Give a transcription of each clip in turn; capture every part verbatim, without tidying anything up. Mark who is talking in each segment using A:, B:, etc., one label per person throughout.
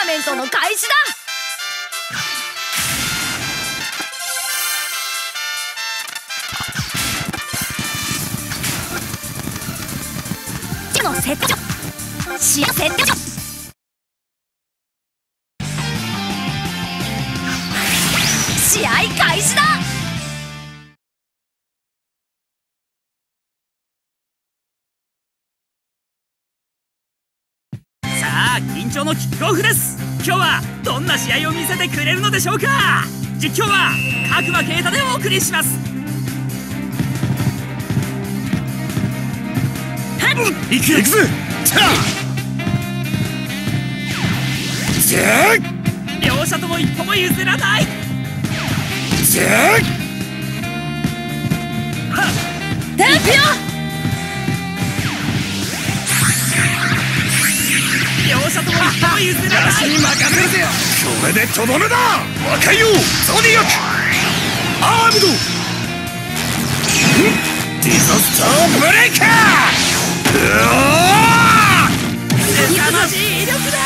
A: メントの開始だ。のセット試合セット試合開始だ。
B: さあ緊張のキックオフです。今日はどんな試合を見せてくれるのでしょうか。実況は角間啓太でお送りします。
C: 行く行くぜ。
B: 両者とも一歩も譲らない。
A: テンピオ
B: 両者とも一歩も譲らない。
C: 私に任せるぜよ。これでとどめだ。若いよゾディアックアームドディザスターブレイカー。うわー
B: 凄まじい威力だ。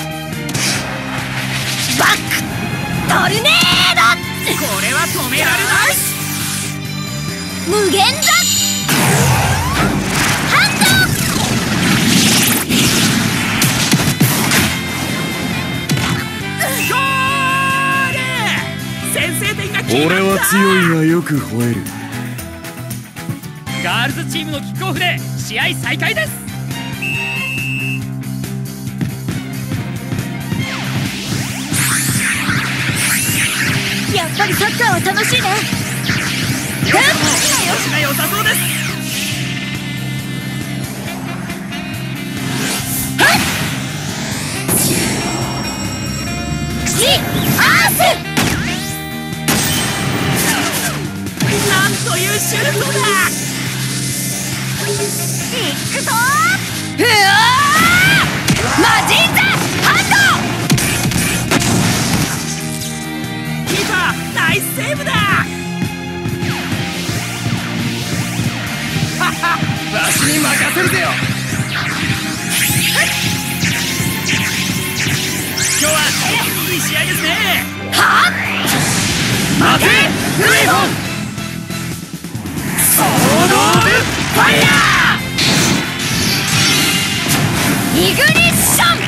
A: バックトルネード。
B: これは止められない。
A: 無限だ。ハンド
B: ゴール。先制点が決まった。
C: 俺は強いがよく吠える。
B: ガールズチームのキックオフで試合再開です。
A: やっぱりサッカーは楽しいね。
B: 調子が良さそうです。
A: シアース。
B: なんというシュートだ。
A: いくぞ。うわーマジンザハンド。
B: キーパーナイスセーブだ。
C: わしに任せるぜよ。
B: 今日はいい試合ですね。
A: は
C: 待てフレイホンソードオブファイヤ
A: ーイグニッション。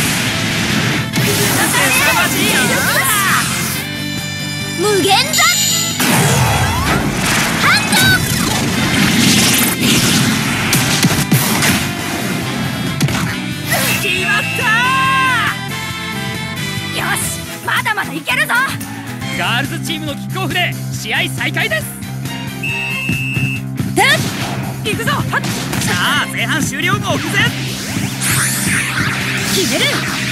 B: 凄まじい威力だ。
A: 無限だ。ハンド
B: 決まった。
A: よしまだまだいけるぞ。
B: ガールズチームのキックオフで試合再開です。行くぞ。さあ前半終了目前。
A: 決める。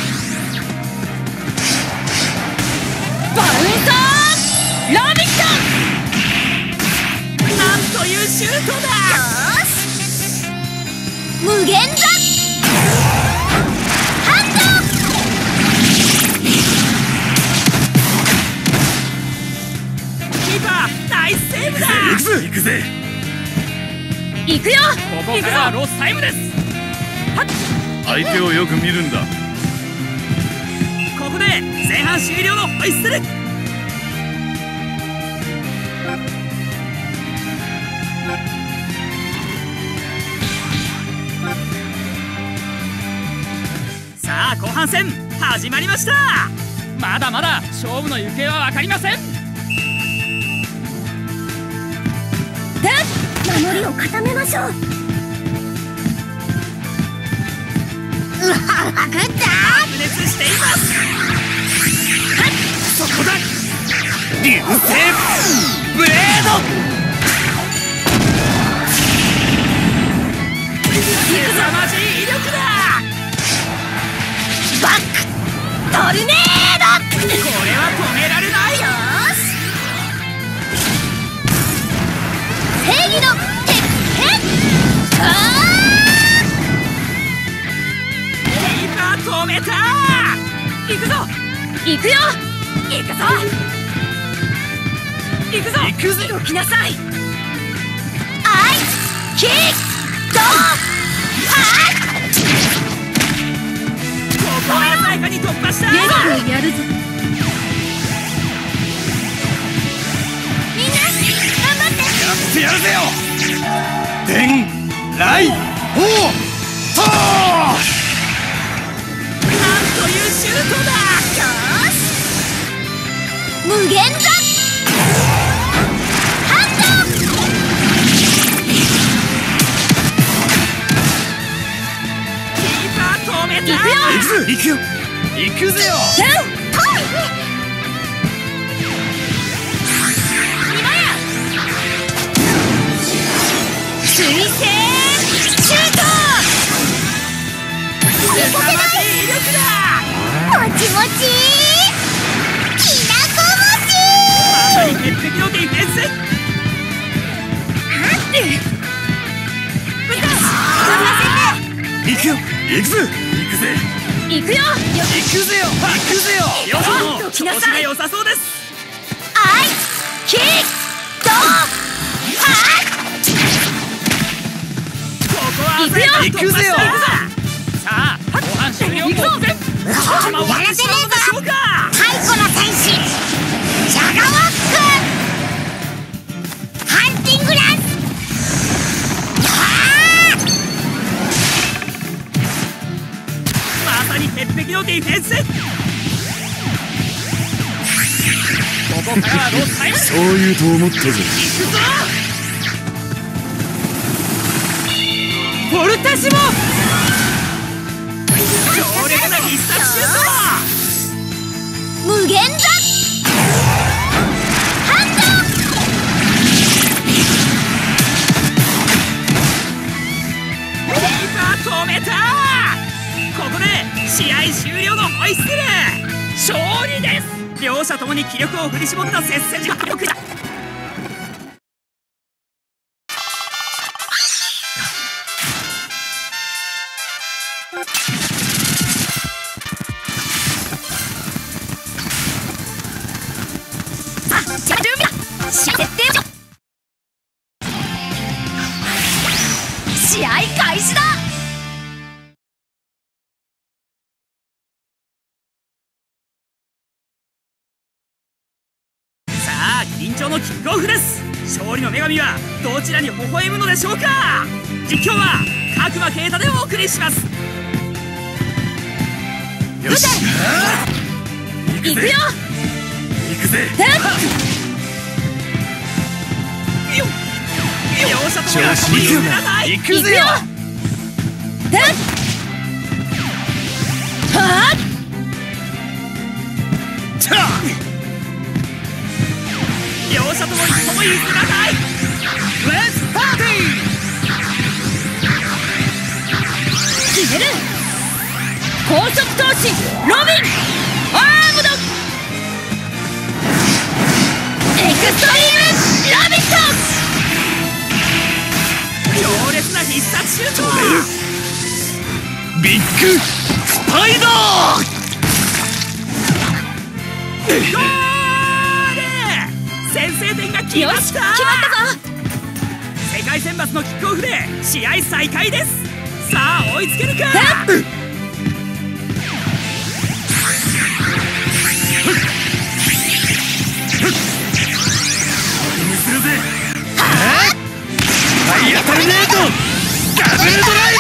A: バウンサーラビット。
B: なんというシュートだ。
A: よし無限だ。ハン
B: ドキーパーナイスセーブだ。
C: 行くぜ行くぜ。
A: 行くよ。
B: ここからロスタイムです。
C: 相手をよく見るんだ。
B: ここで前半終了のホイッスル。さあ後半戦始まりました。まだまだ勝負の行方は分かりません。
A: 守りを固めましょう。うわグッダー
B: 白熱しています。
C: そこだ流星ブレード。
B: 凄まじい威力だ。
A: バックトルネード。
B: これは止められない。
A: よし正義の鉄拳。
B: キーパー止めた。行くぞ。
A: 行くよ。
B: 行くぞ。行くぞ。
C: 行くぜ。
A: 動きなさい。アイキッド。
B: ここは鮮やかに突破した。
A: レックをやるぞ。みんな頑張って。
C: やってやるぜよ。伝来ほうとー。
B: なんというシュートだ。
A: よし無限だ。ハンド。
B: キーパー止めた。
A: 行くよ。
C: 行くぞ。行くよ。行くぜよ。
A: 水星シュート。
B: 凄まじい威力だ。
A: もちもちきなこ餅。
B: まさに鉄壁のディフェンス。
C: 行くよ。行くぜ。行くぜ。
A: 行くよ。
C: 行くぜよ。行くぜよ。
B: 両者
A: おっと
B: の調
A: 来なさい
B: 子が良さそうです。
A: アイキッドハ
B: ここは
A: 行くよ
B: 鮮やかに突破していくぞ。
C: 行く
B: さあ後半終了目前。
A: ッやらせねえぞ。
B: そうか。
A: 太古の戦士ジャガワックハンティングランス。
B: まさに鉄壁のディフェンス。ここからはロスタイム。
C: そう言うと思ったぜ。
B: 行くぞ。
A: フォルタシモ。
B: 強烈な必殺シュート。
A: 無限だ。ハン
B: キーパー止めた。ここで試合終了のホイッスル。勝利です。両者ともに気力を振り絞った接戦時間だ。
A: さあじゃあ準備だ。試合決定じゃ。試合開始だ。
B: さあ緊張のキックオフです。勝利の女神はどちらに微笑むのでしょうか。実況は角間啓太でお送りします。
C: よし。
A: 行くよ。
C: 行くぜ。
B: 両者ともが
C: 調子いいよ
B: ください。
C: 行くぜよ。
A: はっ
C: チャー。
B: 両者とも一歩も譲らない。
C: レッツパーティ
A: 決める。高速投進ロビンアームドエクストリームラビット。
B: 強烈な必殺シュート。
C: ー。ビッグスパイダー。
B: ゴール。先制点が決まった。
A: よし決まったぞ。
B: 世界選抜のキックオフで試合再開です。さあ追いつけるか。
C: するぜ。はい当たりねえとダブルドライ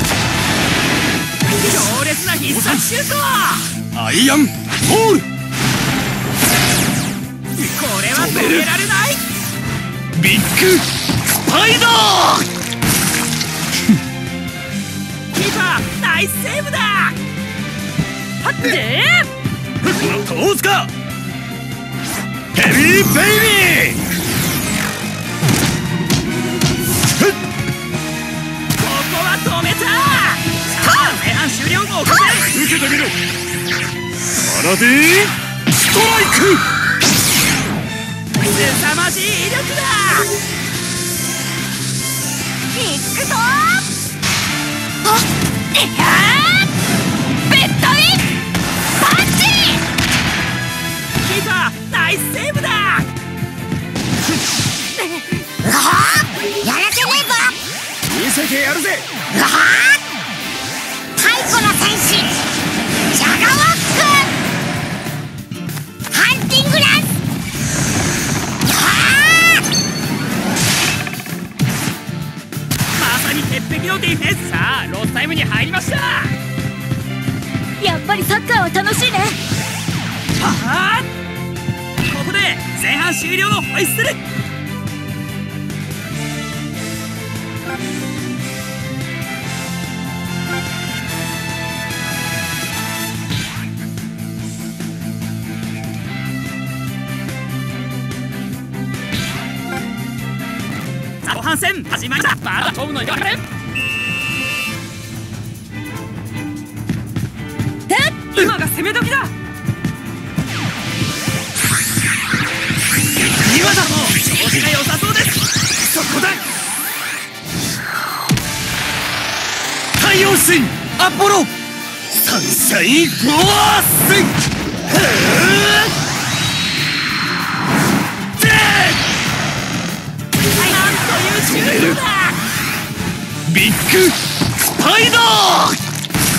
B: 強烈な必殺シュート。
C: ブ。アイアンホール。
B: これは止められない。
C: ビッグスパイダー。
B: キーパーナイスセーブだ。はっで
C: 通すか。ヘビーベイビー。
B: ここは止めた。さあ前半終了後
C: 受けてみろ。パラディーンストライク。
B: 凄まじい威力だ。
A: いくぞ。あっえっベッドインパンチ。
B: キーパーナイスセーブだ。
A: うわーやらせねえぞ。
C: 見せてやるぜ。
A: うわー太古の戦士ジャガワックやっぱりサッカーは楽しいね。
B: ははここで前半終了のホイッスル。後半戦始まりだ。まだ飛ぶのよかれ。今が攻め時だ。今だ。もう調子が良さそうです。そこだ。
C: 太陽神アポロサンシャインフォース。
B: なんというシュートだ。
C: ビッグスパイダー。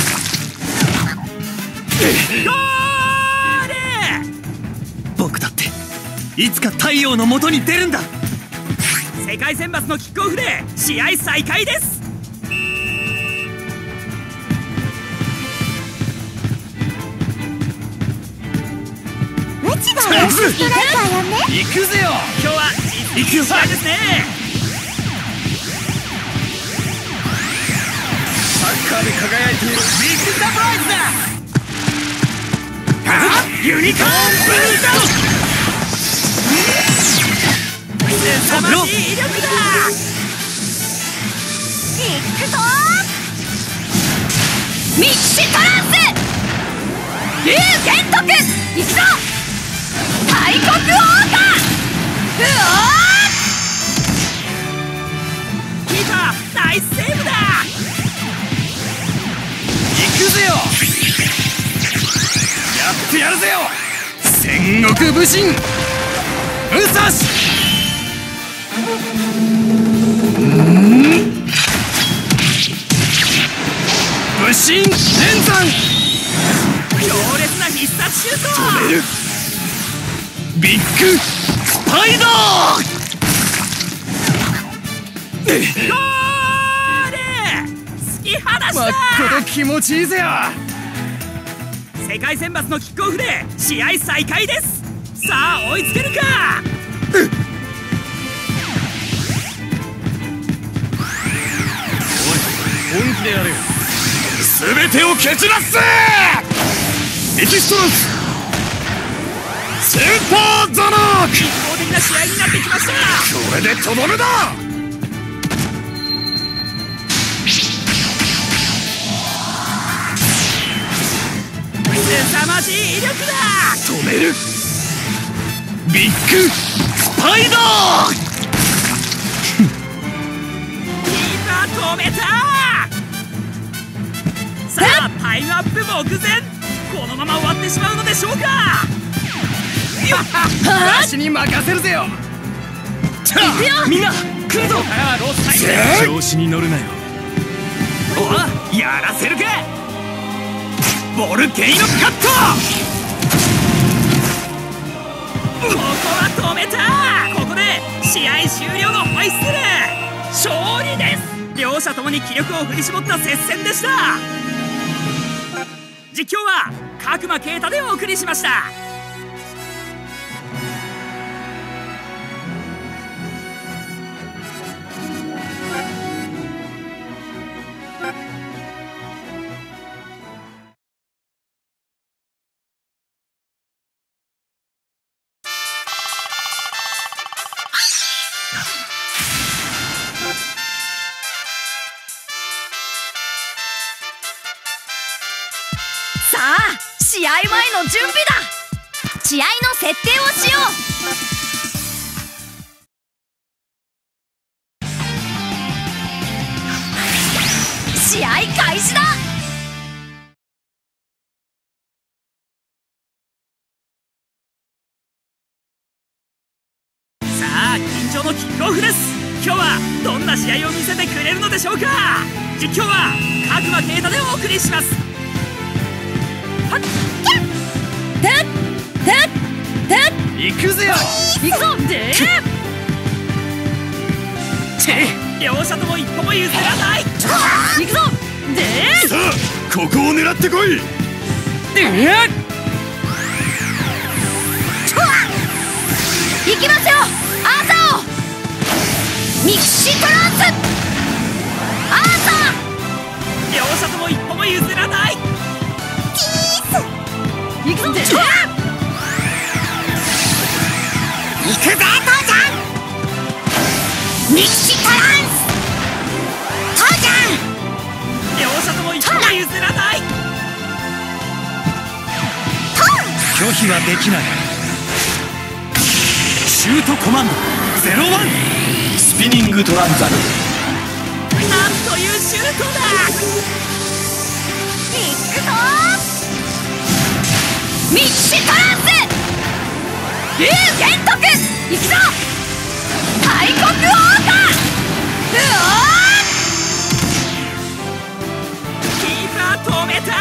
B: ゴール。
C: 僕だっていつか太陽の元に出るんだ。
B: 世界選抜のキックオフで試合再開です。
A: うちがストライカーやね。
C: 行くぜよ。
B: 今日は実力試合ですね。
C: サッカーで輝いている
B: ビッグサプライズだ。
C: ユニコーンブルーダウン。
B: 凄まじい威力だ。
A: いくぞミッシュトランス龍玄徳。いくぞ大国王家。うお
B: キーパーナイスセーブだ。
C: 行くぜよ。やってやるぜよ。戦国武神武蔵。武神連山。
B: 強烈な必殺シュート。
C: 止める。ビッグスパイダー。
B: ゴール。突き放した。
C: まっこと気持ちいいぜよ。
B: 世界選抜のキックオフで試合再開です。さあ追いつけるか。
C: おい本気でやれよ。全てを蹴散らす。エキストランススーパーザナーク。
B: 一方的な試合になってきました。
C: これでとどめだ。
B: 凄まじい威力だ。
C: 止める。ビッグスパイダー。
B: キーパー止めた。さあタイムアップ目前。このまま終わってしまうのでしょうか。
C: わしに任せるぜよ。
B: みんな来るぞ。
C: 調子に乗るなよ。
B: おいやらせるか。ボルケイノカット。ここは止めた。ここで試合終了のホイッスル。勝利です。両者ともに気力を振り絞った接戦でした。実況は角間啓太でお送りしました。
A: さあ試合前の準備だ。試合の設定をしよう。試合開始だ。
B: さあ緊張のキックオフです。今日はどんな試合を見せてくれるのでしょうか。実況は角間啓太でお送りします。はっ
A: てってって
C: 行くぜよ。
A: 行くぞ。で
B: 両者とも一歩も譲らない。
A: 行くぞ。 で
C: さあここを狙ってこい。
A: 行きますよアーサーをミキシトランスアーサー
B: 両者とも一歩も譲らない。
A: キース行くぞ行くぜ父ちゃんミキシトランス父ちゃん
B: 両者とも一歩も譲らない。
C: 拒否はできない。シュートコマンドゼロワンスピニングトランザル。
B: なんというシュートだ。
A: 行くぞミキシトランス竜玄徳行くぞ大国王かうお
B: キーパー止めた。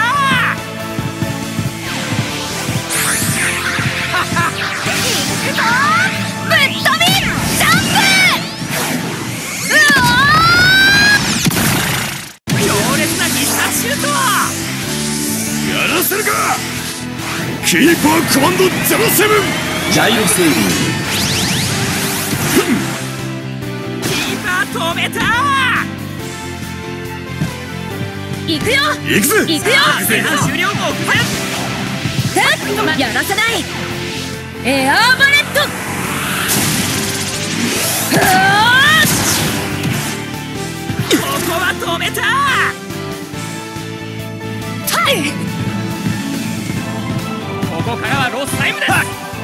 A: 行くぞぶっ飛びジャンプうお
B: 強烈な必殺シュート。
C: やらせるか。キーパーコマンドゼロセブンジャイロセービング。
B: キーパー止めた。
A: 行くよ
C: 行くぜ。
A: 行くよ
B: 前半終了目前。
A: やらせないエアーバレット
B: ここは止めた。
A: タイ
B: ここからはロスタイムです。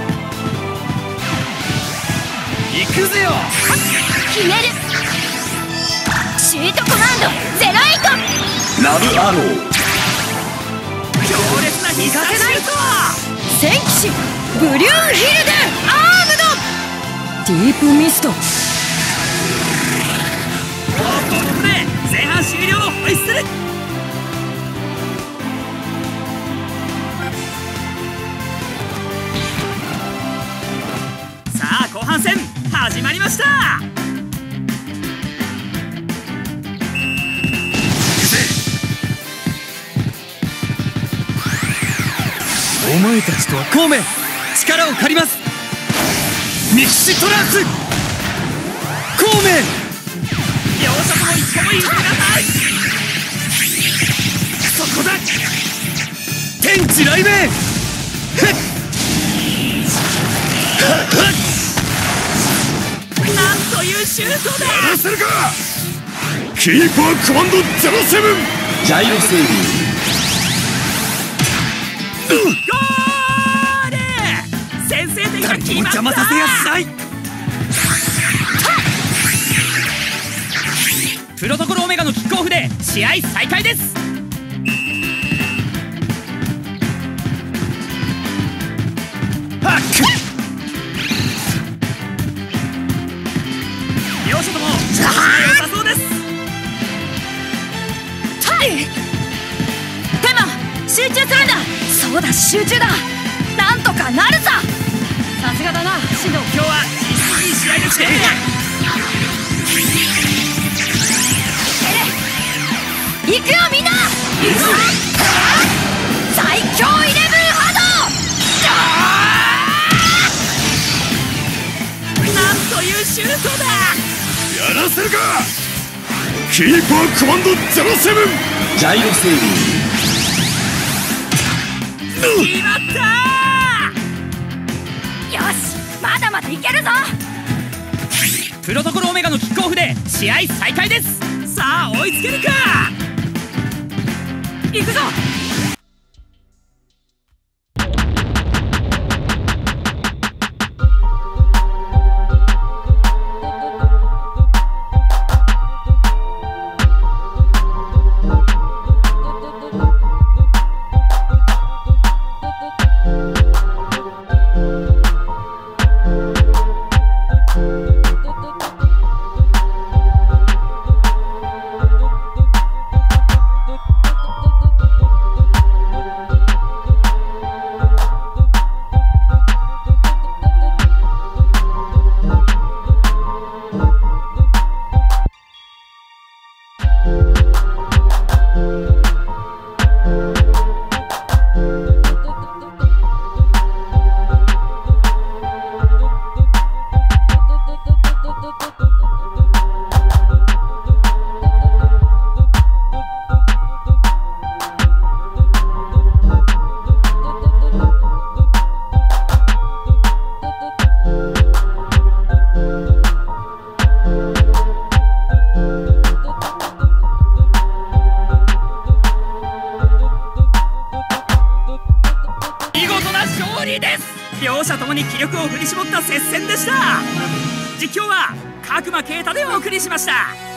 C: 行くぜよ。
A: 決めるシュートコマンドゼロエイト
C: ラブアロー
B: 強烈な必殺シュート。
A: 戦騎士ブリューヒルデンアームドディープミスト
B: ここで前半終了のホイッスル。さあ後半戦始まりました。
C: お前たちとは孔明力を借ります。ミキシトランス孔明
B: 両者とも一歩も譲らない。
C: そこだ天地雷鳴。
B: なんというシュートだ。
C: やらせるか。キーパーコマンドゼロセブンジャイロセービング。
B: ゴール。先制点が決まった。
C: 邪魔させやしない。
B: プロトコルオメガのキックオフで試合再開です。
C: ハック
B: 両者とも調子が良さそうです。
A: タイペマ集中するんだそうだ集中だなんとかなるささすがだなシド
B: 今日は実にいい試合ですね。
A: 行くよみんな行くぞ最強イレブン波動
B: なんというシュートだ。
C: やらせるか。キーパーコマンドゼロセブンジャイロセービング。
B: 決まった
A: よしまだまだいけるぞ
B: プロトコルオメガのキックオフで試合再開です。さあ追いつけるか。行くぞ。 両者ともに気力を振り絞った接戦でした。実況は角間啓太でお送りしました。